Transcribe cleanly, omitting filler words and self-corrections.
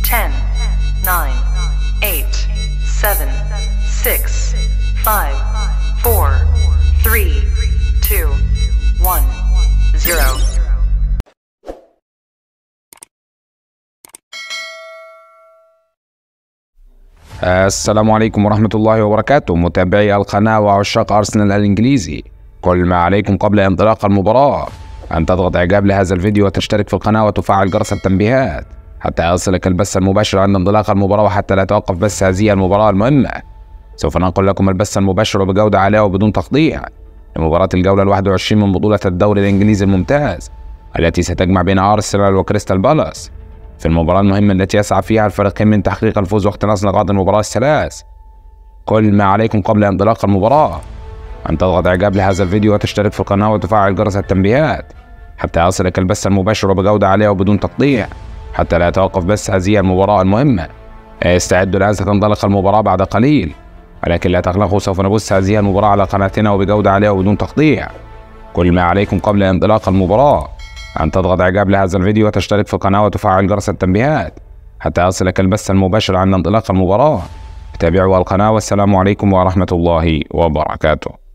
10, 9, 8, 7, 6, 5, 4, 3, 2, 1, 0. السلام عليكم ورحمة الله وبركاته، متابعي القناة وعشاق أرسنال الإنجليزي. كل ما عليكم قبل انطلاق المباراة أن تضغط إعجاب لهذا الفيديو وتشترك في القناة وتفعل جرس التنبيهات حتى يصلك البث المباشر عند انطلاق المباراة، وحتى لا يتوقف بث هذه المباراة المهمة. سوف ننقل لكم البث المباشر وبجودة عالية وبدون تقطيع لمباراة الجولة 21 من بطولة الدوري الإنجليزي الممتاز التي ستجمع بين أرسنال وكريستال بالاس في المباراة المهمة التي يسعى فيها الفريقين من تحقيق الفوز واقتناص نقاط المباراة الثلاث. كل ما عليكم قبل انطلاق المباراة أن تضغط إعجاب لهذا الفيديو وتشترك في القناة وتفعل جرس التنبيهات حتى يصلك البث المباشر وبجودة عالية وبدون تقطيع حتى لا يتوقف بث هذه المباراة المهمة. استعدوا لأن ستنطلق المباراة بعد قليل، ولكن لا تقلقوا، سوف نبث هذه المباراة على قناتنا وبجودة عالية وبدون تقطيع. كل ما عليكم قبل انطلاق المباراة أن تضغط إعجاب لهذا الفيديو وتشترك في القناة وتفعل جرس التنبيهات حتى يصلك البث المباشر عند انطلاق المباراة. تابعوا القناة، والسلام عليكم ورحمة الله وبركاته.